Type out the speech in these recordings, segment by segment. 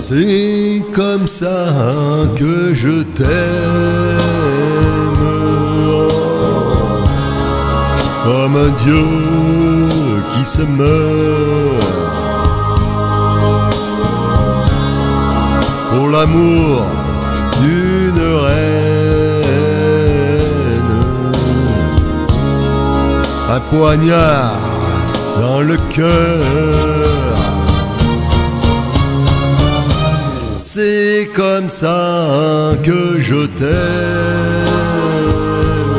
C'est comme ça que je t'aime, comme un Dieu qui se meurt pour l'amour d'une reine. Un poignard dans le cœur. C'est comme ça que je t'aime,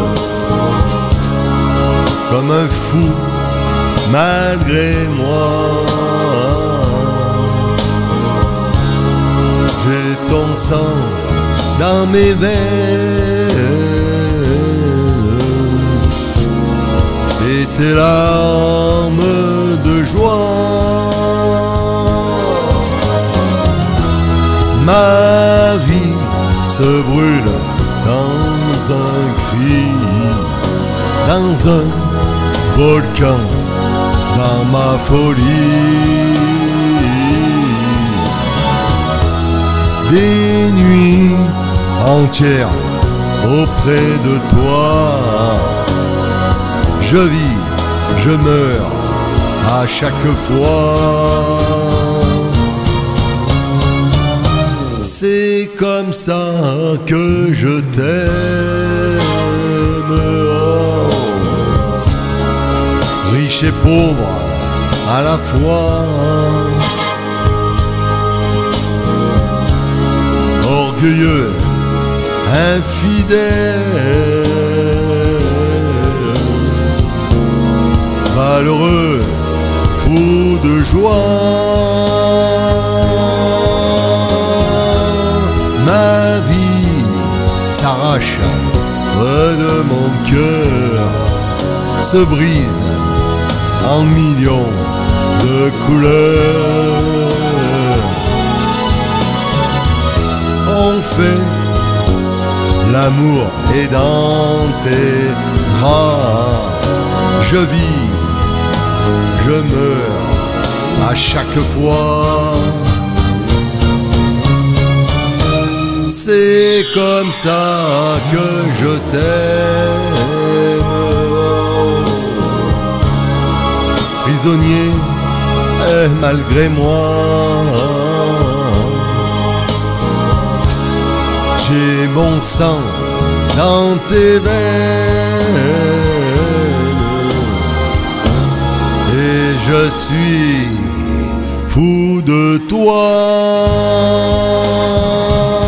comme un fou malgré moi. J'ai ton sang dans mes veines et tes larmes de joie. Ma vie se brûle dans un cri, dans un volcan, dans ma folie. Des nuits entières auprès de toi, je vis, je meurs à chaque fois. C'est comme ça que je t'aime, oh. Riche et pauvre à la fois, orgueilleux, infidèle, malheureux, fou de joie. Ma vie s'arrache de mon cœur, se brise en millions de couleurs. On fait l'amour et dans tes bras, je vis, je meurs à chaque fois. C'est comme ça que je t'aime, prisonnier malgré moi. J'ai mon sang dans tes veines et je suis fou de toi.